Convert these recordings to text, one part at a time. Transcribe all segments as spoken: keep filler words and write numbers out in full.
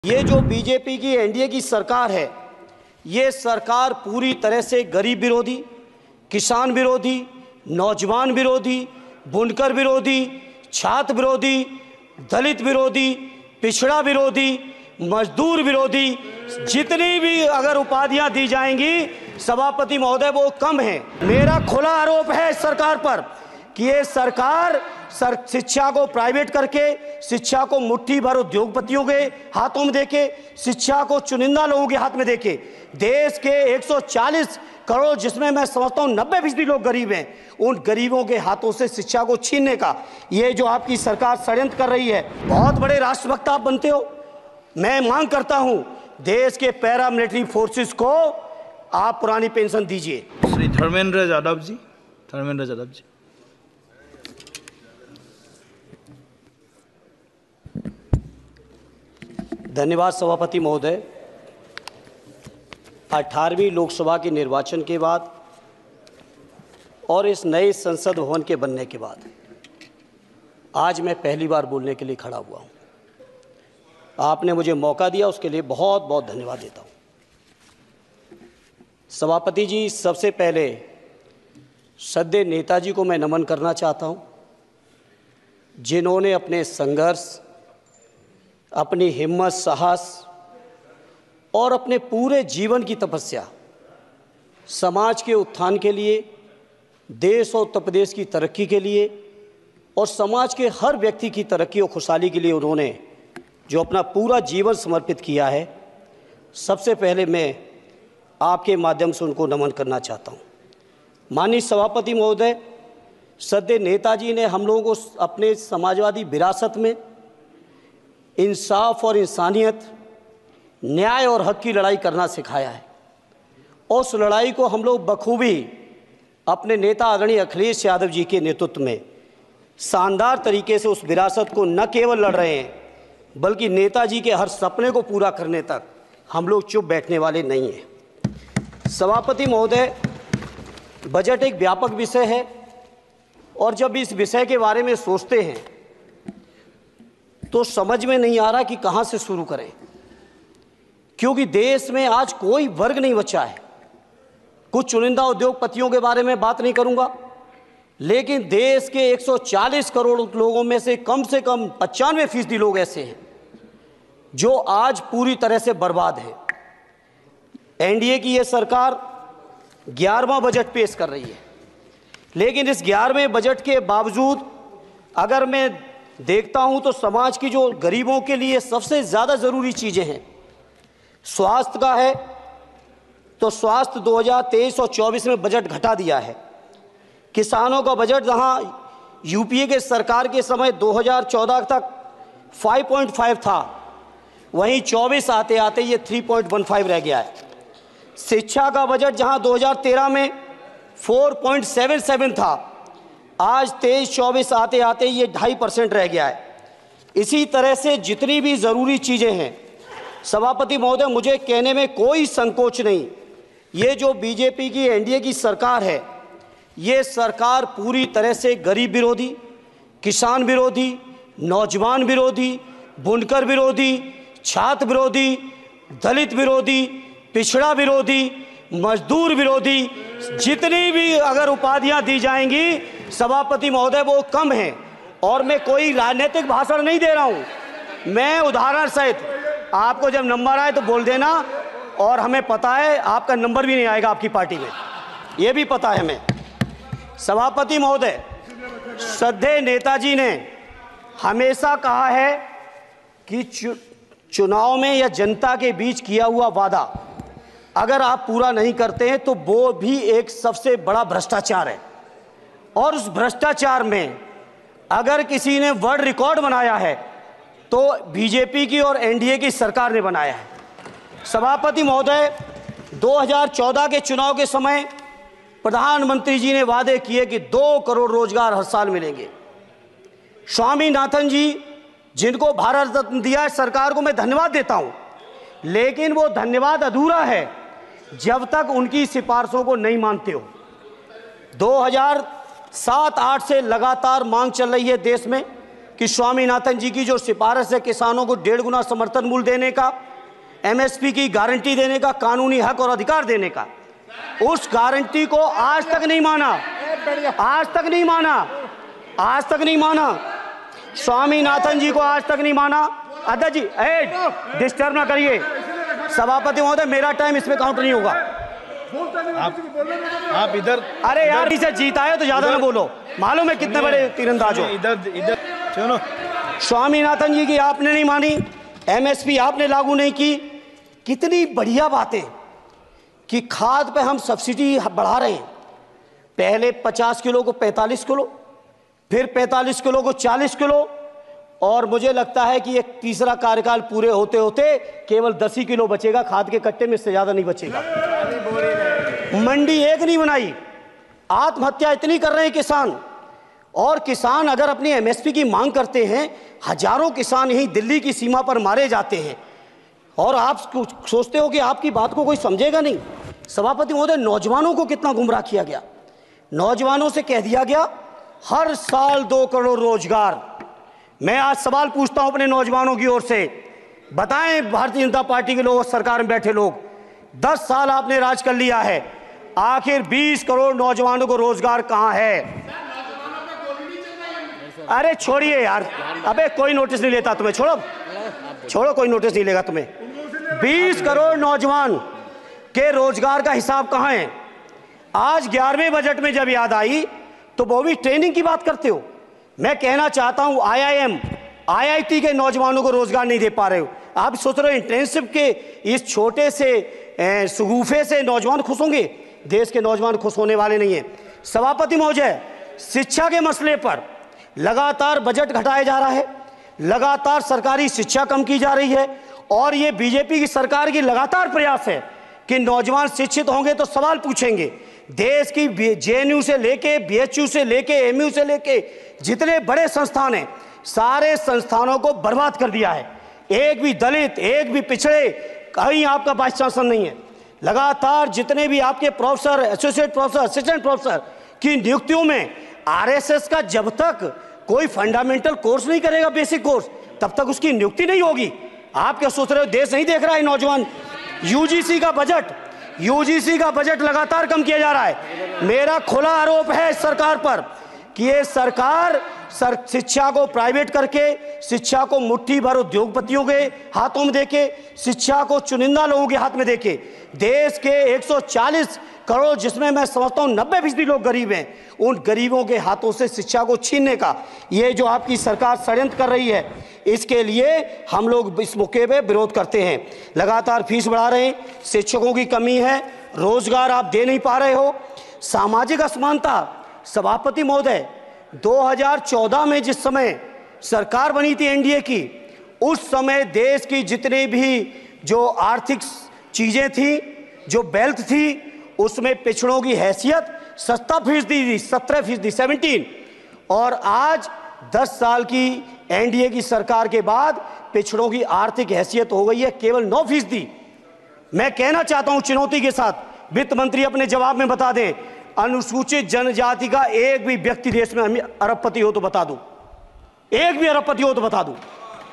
ये जो बीजेपी की एनडीए की सरकार है, ये सरकार पूरी तरह से गरीब विरोधी, किसान विरोधी, नौजवान विरोधी, बुनकर विरोधी, छात्र विरोधी, दलित विरोधी, पिछड़ा विरोधी, मजदूर विरोधी, जितनी भी अगर उपाधियां दी जाएंगी सभापति महोदय वो कम है। मेरा खुला आरोप है इस सरकार पर कि ये सरकार सर शिक्षा को प्राइवेट करके, शिक्षा को मुट्ठी भर उद्योगपतियों के हाथों में देके, शिक्षा को चुनिंदा लोगों के हाथ में देके देश के एक सौ चालीस करोड़, जिसमें मैं समझता हूँ नब्बे फीसदी लोग गरीब हैं, उन गरीबों के हाथों से शिक्षा को छीनने का ये जो आपकी सरकार षड्यंत्र कर रही है। बहुत बड़े राष्ट्रभक्त आप बनते हो। मैं मांग करता हूँ देश के पैरा मिलिट्री फोर्सेस को आप पुरानी पेंशन दीजिए। श्री धर्मेंद्र यादव जी, धर्मेंद्र यादव जी। धन्यवाद सभापति महोदय। अठारहवीं लोकसभा के निर्वाचन के बाद और इस नए संसद भवन के बनने के बाद आज मैं पहली बार बोलने के लिए खड़ा हुआ हूँ। आपने मुझे मौका दिया, उसके लिए बहुत बहुत धन्यवाद देता हूँ। सभापति जी, सबसे पहले श्रद्धेय नेताजी को मैं नमन करना चाहता हूँ, जिन्होंने अपने संघर्ष, अपनी हिम्मत, साहस और अपने पूरे जीवन की तपस्या समाज के उत्थान के लिए, देश और उत्तर प्रदेश की तरक्की के लिए और समाज के हर व्यक्ति की तरक्की और खुशहाली के लिए उन्होंने जो अपना पूरा जीवन समर्पित किया है, सबसे पहले मैं आपके माध्यम से उनको नमन करना चाहता हूँ। माननीय सभापति महोदय, श्रद्धेय नेताजी ने हम लोगों को अपने समाजवादी विरासत में इंसाफ और इंसानियत, न्याय और हक की लड़ाई करना सिखाया है। उस लड़ाई को हम लोग बखूबी अपने नेता आदरणीय अखिलेश यादव जी के नेतृत्व में शानदार तरीके से उस विरासत को न केवल लड़ रहे हैं, बल्कि नेताजी के हर सपने को पूरा करने तक हम लोग चुप बैठने वाले नहीं हैं। सभापति महोदय, बजट एक व्यापक विषय है और जब इस विषय के बारे में सोचते हैं तो समझ में नहीं आ रहा कि कहाँ से शुरू करें, क्योंकि देश में आज कोई वर्ग नहीं बचा है। कुछ चुनिंदा उद्योगपतियों के बारे में बात नहीं करूंगा, लेकिन देश के एक सौ चालीस करोड़ लोगों में से कम से कम पचानवे फीसदी लोग ऐसे हैं जो आज पूरी तरह से बर्बाद हैं। एनडीए की ये सरकार ग्यारहवां बजट पेश कर रही है, लेकिन इस ग्यारहवें बजट के बावजूद अगर मैं देखता हूं तो समाज की जो गरीबों के लिए सबसे ज़्यादा ज़रूरी चीज़ें हैं, स्वास्थ्य का है तो स्वास्थ्य दो हज़ार तेईस और चौबीस में बजट घटा दिया है। किसानों का बजट जहां यूपीए के सरकार के समय दो हज़ार चौदह तक पाँच पॉइंट पाँच था, वहीं चौबीस आते आते ये तीन पॉइंट पंद्रह रह गया है। शिक्षा का बजट जहां दो हज़ार तेरह में चार पॉइंट सात सात था, आज तेईस चौबीस आते आते ये ढाई परसेंट रह गया है। इसी तरह से जितनी भी ज़रूरी चीज़ें हैं सभापति महोदय, मुझे कहने में कोई संकोच नहीं, ये जो बीजेपी की एनडीए की सरकार है, ये सरकार पूरी तरह से गरीब विरोधी, किसान विरोधी, नौजवान विरोधी, बुनकर विरोधी, छात्र विरोधी, दलित विरोधी, पिछड़ा विरोधी, मजदूर विरोधी, जितनी भी अगर उपाधियां दी जाएंगी सभापति महोदय वो कम है। और मैं कोई राजनीतिक भाषण नहीं दे रहा हूं, मैं उदाहरण सहित आपको जब नंबर आए तो बोल देना, और हमें पता है आपका नंबर भी नहीं आएगा आपकी पार्टी में, ये भी पता है हमें। सभापति महोदय, श्रद्धेय नेताजी ने हमेशा कहा है कि चु, चुनाव में या जनता के बीच किया हुआ वादा अगर आप पूरा नहीं करते हैं तो वो भी एक सबसे बड़ा भ्रष्टाचार है, और उस भ्रष्टाचार में अगर किसी ने वर्ल्ड रिकॉर्ड बनाया है तो बीजेपी की और एनडीए की सरकार ने बनाया है। सभापति महोदय, दो हज़ार चौदह के चुनाव के समय प्रधानमंत्री जी ने वादे किए कि दो करोड़ रोजगार हर साल मिलेंगे। स्वामीनाथन जी, जिनको भारत रत्न दिया है सरकार को मैं धन्यवाद देता हूं, लेकिन वो धन्यवाद अधूरा है जब तक उनकी सिफारिशों को नहीं मानते हो। दो हज़ार सात आठ से लगातार मांग चल रही है देश में कि स्वामीनाथन जी की जो सिफारिश है किसानों को डेढ़ गुना समर्थन मूल्य देने का, एमएसपी की गारंटी देने का, कानूनी हक और अधिकार देने का, उस गारंटी को आज तक नहीं माना, आज तक नहीं माना, आज तक नहीं माना। स्वामीनाथन जी को आज तक नहीं माना। अध्यक्ष जी, ए डिस्टर्ब ना करिए। सभापति महोदय, मेरा टाइम इसमें काउंट नहीं होगा। आप आप इधर, अरे यार, इसे जीता है तो ज्यादा ना बोलो, मालूम है कितने बड़े तीरंदाज हो। इधर इधर सुनो, स्वामीनाथन जी की आपने नहीं मानी, एमएसपी आपने लागू नहीं की। कितनी बढ़िया बातें कि खाद पे हम सब्सिडी बढ़ा रहे हैं। पहले पचास किलो को पैंतालीस किलो, फिर पैंतालीस किलो को चालीस किलो, और मुझे लगता है कि एक तीसरा कार्यकाल पूरे होते होते केवल दस ही किलो बचेगा खाद के कट्टे में, इससे ज्यादा नहीं बचेगा। मंडी एक नहीं बनाई, आत्महत्या इतनी कर रहे हैं किसान। और किसान अगर अपनी एमएसपी की मांग करते हैं, हजारों किसान यहीं दिल्ली की सीमा पर मारे जाते हैं, और आप सोचते हो कि आपकी बात को कोई समझेगा नहीं। सभापति महोदय, नौजवानों को कितना गुमराह किया गया। नौजवानों से कह दिया गया हर साल दो करोड़ रोजगार। मैं आज सवाल पूछता हूं अपने नौजवानों की ओर से, बताएं भारतीय जनता पार्टी के लोग, सरकार में बैठे लोग, दस साल आपने राज कर लिया है, आखिर बीस करोड़ नौजवानों को रोजगार कहां है? अरे छोड़िए यार, अबे कोई नोटिस नहीं लेता तुम्हें, छोड़ो छोड़ो, कोई नोटिस नहीं लेगा तुम्हें। बीस करोड़ नौजवान के रोजगार का हिसाब कहां है? आज ग्यारहवें बजट में जब याद आई तो वो भी ट्रेनिंग की बात करते हो। मैं कहना चाहता हूं, आईआईएम, आईआईटी के नौजवानों को रोजगार नहीं दे पा रहे हो। आप सोच रहे हो इंटर्नशिप के इस छोटे से सुगूफे से नौजवान खुश होंगे? देश के नौजवान खुश होने वाले नहीं है। सभापति महोदय, शिक्षा के मसले पर लगातार बजट घटाया जा रहा है, लगातार सरकारी शिक्षा कम की जा रही है, और ये बीजेपी की सरकार की लगातार प्रयास है कि नौजवान शिक्षित होंगे तो सवाल पूछेंगे। देश की जेएनयू से लेके, बीएचयू से लेके, एमयू से लेके जितने बड़े संस्थान हैं, सारे संस्थानों को बर्बाद कर दिया है। एक भी दलित, एक भी पिछड़े, कहीं आपका वाइस चांसलर नहीं है। लगातार जितने भी आपके professor, associate professor, assistant professor की नियुक्तियों में आरएसएस का जब तक कोई फंडामेंटल कोर्स नहीं करेगा, बेसिक कोर्स, तब तक उसकी नियुक्ति नहीं होगी। आप क्या सोच रहे हो देश नहीं देख रहा है नौजवान? यूजीसी का बजट यूजीसी का बजट लगातार कम किया जा रहा है। मेरा खुला आरोप है सरकार पर कि ये सरकार सर शिक्षा को प्राइवेट करके, शिक्षा को मुट्ठी भर उद्योगपतियों के हाथों में देके, शिक्षा को चुनिंदा लोगों के हाथ में देके, देश के एक सौ चालीस करोड़, जिसमें मैं समझता हूं नब्बे फीसदी लोग गरीब हैं, उन गरीबों के हाथों से शिक्षा को छीनने का ये जो आपकी सरकार षड्यंत्र कर रही है, इसके लिए हम लोग इस मौके पे विरोध करते हैं। लगातार फीस बढ़ा रहे हैं, शिक्षकों की कमी है, रोजगार आप दे नहीं पा रहे हो, सामाजिक असमानता। सभापति महोदय, दो हज़ार चौदह में जिस समय सरकार बनी थी एनडीए की, उस समय देश की जितने भी जो आर्थिक चीजें थी, जो वेल्थ थी, उसमें पिछड़ों की हैसियत सत्तर फीसदी थी, सत्रह फीसदी सेवनटीन, और आज दस साल की एनडीए की सरकार के बाद पिछड़ों की आर्थिक हैसियत हो गई है केवल नौ फीसदी। मैं कहना चाहता हूं चुनौती के साथ, वित्त मंत्री अपने जवाब में बता दें, अनुसूचित जनजाति का एक भी व्यक्ति देश में अरबपति हो तो बता दो, एक भी अरबपति हो तो बता दो,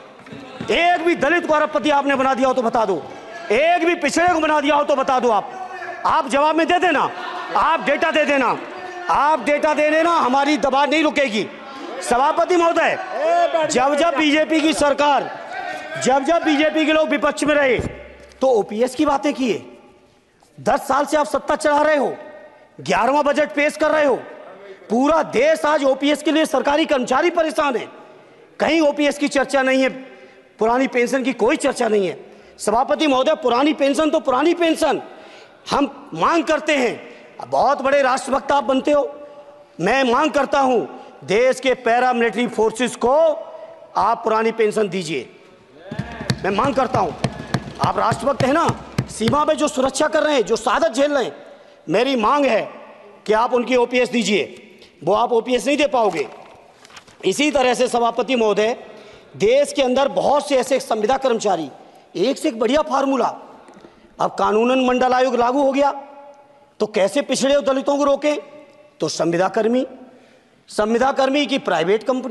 एक भी दलित को अरबपति आपने बना दिया हो तो बता दो, एक भी पिछड़े को बना दिया हो तो बता दो। आप आप जवाब में दे देना, आप डेटा दे देना, आप डेटा दे देना, हमारी दबाव नहीं रुकेगी। सभापति महोदय, जब जब बीजेपी की सरकार, जब जब बीजेपी के लोग विपक्ष में रहे तो ओपीएस की बातें किए। दस साल से आप सत्ता चला रहे हो, ग्यारहवां बजट पेश कर रहे हो, पूरा देश आज ओपीएस के लिए सरकारी कर्मचारी परेशान है, कहीं ओपीएस की चर्चा नहीं है, पुरानी पेंशन की कोई चर्चा नहीं है। सभापति महोदय, पुरानी पेंशन तो पुरानी पेंशन, हम मांग करते हैं, बहुत बड़े राष्ट्रभक्त आप बनते हो, मैं मांग करता हूं देश के पैरामिलिट्री फोर्सेस को आप पुरानी पेंशन दीजिए। मैं मांग करता हूं, आप राष्ट्रभक्त हैं ना, सीमा में जो सुरक्षा कर रहे हैं, जो शहादत झेल रहे हैं, मेरी मांग है कि आप उनकी ओपीएस दीजिए। वो आप ओपीएस नहीं दे पाओगे। इसी तरह से सभापति महोदय, देश के अंदर बहुत से ऐसे संविदा कर्मचारी, एक से एक बढ़िया फार्मूला, अब कानूनन मंडल आयोग लागू हो गया तो कैसे पिछड़े और दलितों को रोकें? तो संविदा कर्मी, संविदा कर्मी की प्राइवेट कंपनी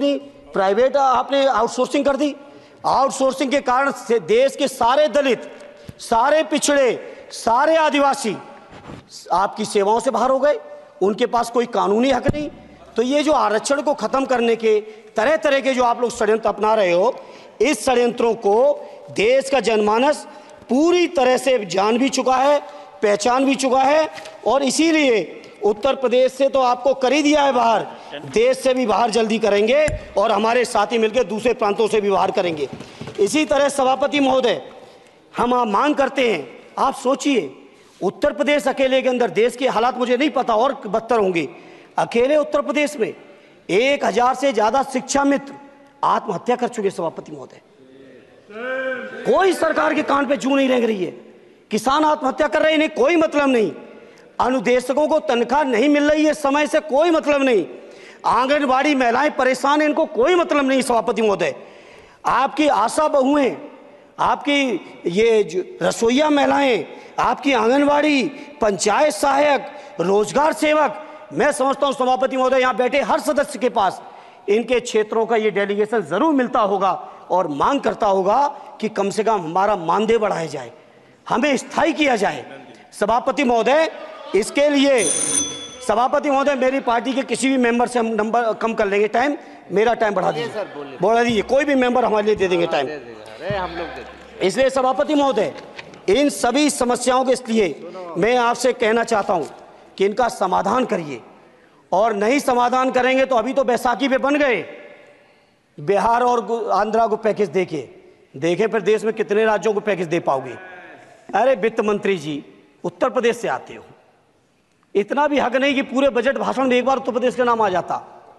प्राइवेट आपने आउटसोर्सिंग कर दी। आउटसोर्सिंग के कारण से देश के सारे दलित, सारे पिछड़े, सारे आदिवासी आपकी सेवाओं से बाहर हो गए। उनके पास कोई कानूनी हक नहीं। तो ये जो आरक्षण को खत्म करने के तरह तरह के जो आप लोग षड्यंत्र अपना रहे हो, इस षड्यंत्रों को देश का जनमानस पूरी तरह से जान भी चुका है, पहचान भी चुका है। और इसीलिए उत्तर प्रदेश से तो आपको कर ही दिया है बाहर, देश से भी बाहर जल्दी करेंगे और हमारे साथी मिलकर दूसरे प्रांतों से भी बाहर करेंगे। इसी तरह सभापति महोदय, हम आप मांग करते हैं, आप सोचिए उत्तर प्रदेश अकेले के अंदर, देश के हालात मुझे नहीं पता और बदतर होंगे, अकेले उत्तर प्रदेश में एक हजार से ज्यादा शिक्षा मित्र आत्महत्या कर चुके। सभापति महोदय, कोई सरकार के कान पे जू नहीं रेंग रही है। किसान आत्महत्या कर रहे हैं, इन्हें कोई मतलब नहीं। अनुदेशकों को तनख्वाह नहीं मिल रही है समय से, कोई मतलब नहीं। आंगनबाड़ी महिलाएं परेशान हैं, इनको कोई मतलब नहीं। सभापति महोदय, आपकी आशा बहुएं, आपकी ये रसोईया महिलाएं, आपकी आंगनबाड़ी, पंचायत सहायक, रोजगार सेवक, मैं समझता हूं सभापति महोदय यहां बैठे हर सदस्य के पास इनके क्षेत्रों का ये डेलीगेशन जरूर मिलता होगा और मांग करता होगा कि कम से कम हमारा मानदेय बढ़ाया जाए, हमें स्थायी किया जाए। सभापति महोदय, इसके लिए सभापति महोदय मेरी पार्टी के किसी भी मेंबर से हम नंबर कम कर लेंगे, टाइम मेरा टाइम बढ़ा दीजिए, बढ़ा दीजिए, कोई भी मेंबर हमारे लिए दे देंगे टाइम, हम लोग। इसलिए सभापति महोदय, इन सभी समस्याओं के लिए मैं आपसे कहना चाहता हूं कि इनका समाधान करिए, और नहीं समाधान करेंगे तो अभी तो बैसाखी पे बन गए, बिहार और आंध्रा को पैकेज देके देखे फिर देश में कितने राज्यों को पैकेज दे पाओगे। अरे वित्त मंत्री जी, उत्तर प्रदेश से आते हो, इतना भी हक नहीं कि पूरे बजट भाषण में एक बार उत्तर प्रदेश का नाम आ जाता।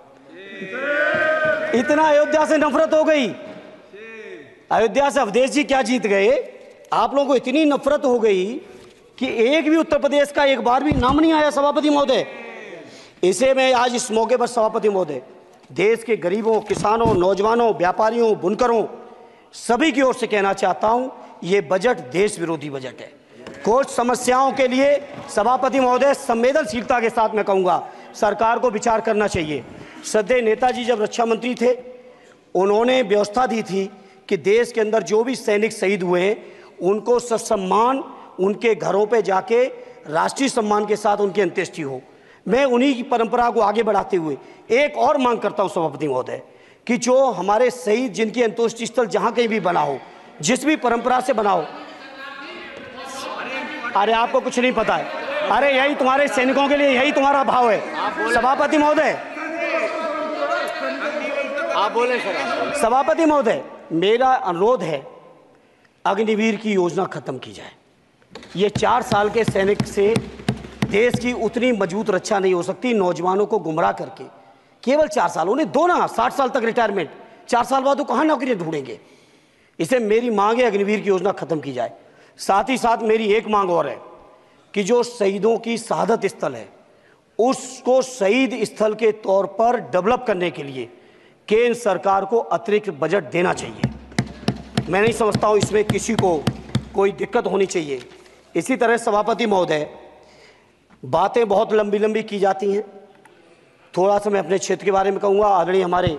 इतना अयोध्या से नफरत हो गई, अयोध्या से अवधेश जी क्या जीत गए, आप लोगों को इतनी नफरत हो गई कि एक भी उत्तर प्रदेश का एक बार भी नाम नहीं आया। सभापति महोदय, इसे मैं आज इस मौके पर सभापति महोदय देश के गरीबों, किसानों, नौजवानों, व्यापारियों, बुनकरों सभी की ओर से कहना चाहता हूं, ये बजट देश विरोधी बजट है। कुछ समस्याओं के लिए सभापति महोदय संवेदनशीलता के साथ मैं कहूंगा सरकार को विचार करना चाहिए। श्रद्धेय नेताजी जब रक्षा मंत्री थे, उन्होंने व्यवस्था दी थी कि देश के अंदर जो भी सैनिक शहीद हुए हैं उनको ससम्मान उनके घरों पे जाके राष्ट्रीय सम्मान के साथ उनकी अंत्येष्टि हो। मैं उन्हीं की परंपरा को आगे बढ़ाते हुए एक और मांग करता हूं सभापति महोदय कि जो हमारे शहीद जिनकी अंत्येष्टि स्थल जहां कहीं भी बना हो, जिस भी परंपरा से बना हो, अरे आपको कुछ नहीं पता है, अरे यही तुम्हारे सैनिकों के लिए यही तुम्हारा भाव है। सभापति महोदय, आप बोले सर। सभापति महोदय, मेरा अनुरोध है अग्निवीर की योजना खत्म की जाए। ये चार साल के सैनिक से देश की उतनी मजबूत रक्षा नहीं हो सकती। नौजवानों को गुमराह करके केवल चार साल, उन्हें दो ना, साठ साल तक रिटायरमेंट, चार साल बाद वो कहाँ नौकरियां ढूंढेंगे। इसे मेरी मांग है अग्निवीर की योजना खत्म की जाए। साथ ही साथ मेरी एक मांग और है कि जो शहीदों की शहादत स्थल है उसको शहीद स्थल के तौर पर डेवलप करने के लिए केंद्र सरकार को अतिरिक्त बजट देना चाहिए। मैं नहीं समझता हूं इसमें किसी को कोई दिक्कत होनी चाहिए। इसी तरह सभापति महोदय, बातें बहुत लंबी लंबी की जाती हैं, थोड़ा सा मैं अपने क्षेत्र के बारे में कहूँगा। आदरणीय हमारे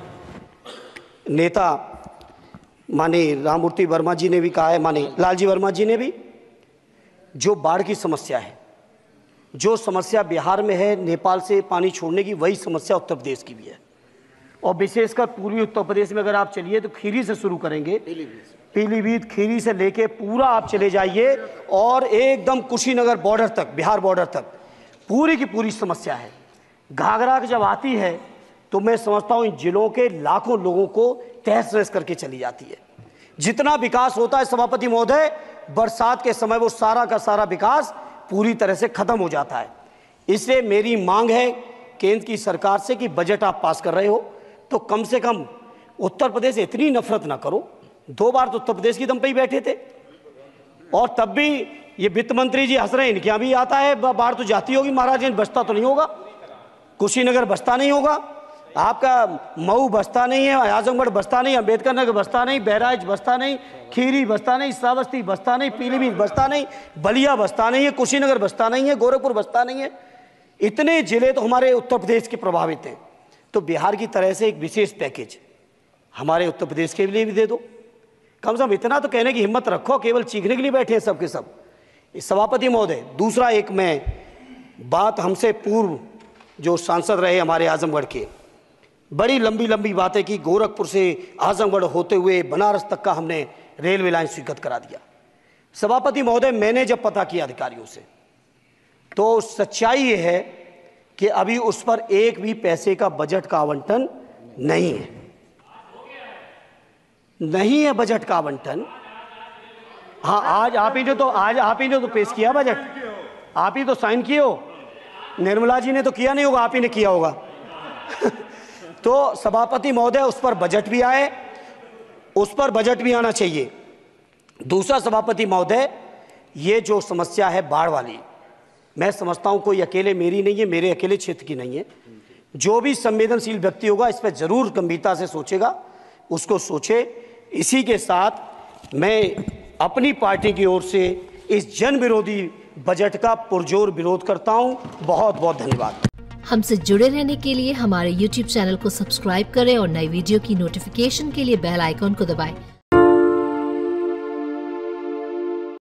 नेता माननीय राममूर्ति वर्मा जी ने भी कहा है, माननीय लालजी वर्मा जी ने भी, जो बाढ़ की समस्या है, जो समस्या बिहार में है नेपाल से पानी छोड़ने की, वही समस्या उत्तर प्रदेश की भी है। और विशेषकर पूर्वी उत्तर प्रदेश में अगर आप चलिए तो खीरी से शुरू करेंगे, पीलीभीत, खीरी से लेके पूरा आप चले जाइए और एकदम कुशीनगर बॉर्डर तक, बिहार बॉर्डर तक पूरी की पूरी समस्या है। घाघरा जब आती है तो मैं समझता हूं इन जिलों के लाखों लोगों को तहस नहस करके चली जाती है। जितना विकास होता है सभापति महोदय, बरसात के समय वो सारा का सारा विकास पूरी तरह से खत्म हो जाता है। इसलिए मेरी मांग है केंद्र की सरकार से कि बजट आप पास कर रहे हो तो कम से कम उत्तर प्रदेश से इतनी नफरत ना करो। दो बार तो उत्तर प्रदेश की दम पे ही बैठे थे और तब भी ये वित्त मंत्री जी हंस रहे हैं, इनके यहाँ भी आता है, बाढ़ तो जाती होगी महाराज, बचता तो नहीं होगा, कुशीनगर बचता नहीं होगा, आपका मऊ बसता नहीं है, आजमगढ़ बसता नहीं, अंबेडकर नगर बसता नहीं, बहराइच बसता नहीं, खीरी बसता नहीं, श्रावस्ती बसता नहीं, पीलीभीत बसता नहीं, बलिया बसता नहीं है, कुशीनगर बसता नहीं है, गोरखपुर बसता नहीं है। इतने जिले तो हमारे उत्तर प्रदेश के प्रभावित हैं। तो बिहार की तरह से एक विशेष पैकेज हमारे उत्तर प्रदेश के लिए भी दे दो। कम से कम इतना तो कहने की हिम्मत रखो, केवल चीखने के लिए बैठे हैं सब के सब। सभापति महोदय, दूसरा एक मैं बात, हमसे पूर्व जो सांसद रहे हमारे आजमगढ़ के, बड़ी लंबी लंबी बातें की। गोरखपुर से आजमगढ़ होते हुए बनारस तक का हमने रेलवे लाइन स्वीकृत करा दिया। सभापति महोदय, मैंने जब पता किया अधिकारियों से, तो सच्चाई ये है कि अभी उस पर एक भी पैसे का बजट का आवंटन नहीं है, नहीं है बजट का आवंटन। हाँ, आज आप ही ने तो आज आप ही ने तो पेश किया बजट, आप ही तो साइन किए हो। निर्मला जी ने तो किया नहीं होगा, आप ही ने किया होगा। तो सभापति महोदय, उस पर बजट भी आए, उस पर बजट भी आना चाहिए। दूसरा सभापति महोदय, ये जो समस्या है बाढ़ वाली, मैं समझता हूं कोई अकेले मेरी नहीं है, मेरे अकेले क्षेत्र की नहीं है। जो भी संवेदनशील व्यक्ति होगा इस पर जरूर गंभीरता से सोचेगा, उसको सोचे। इसी के साथ मैं अपनी पार्टी की ओर से इस जन विरोधी बजट का पुरजोर विरोध करता हूं। बहुत बहुत धन्यवाद। हमसे जुड़े रहने के लिए हमारे यूट्यूब चैनल को सब्सक्राइब करें और नई वीडियो की नोटिफिकेशन के लिए बेल आइकॉन को दबाएं।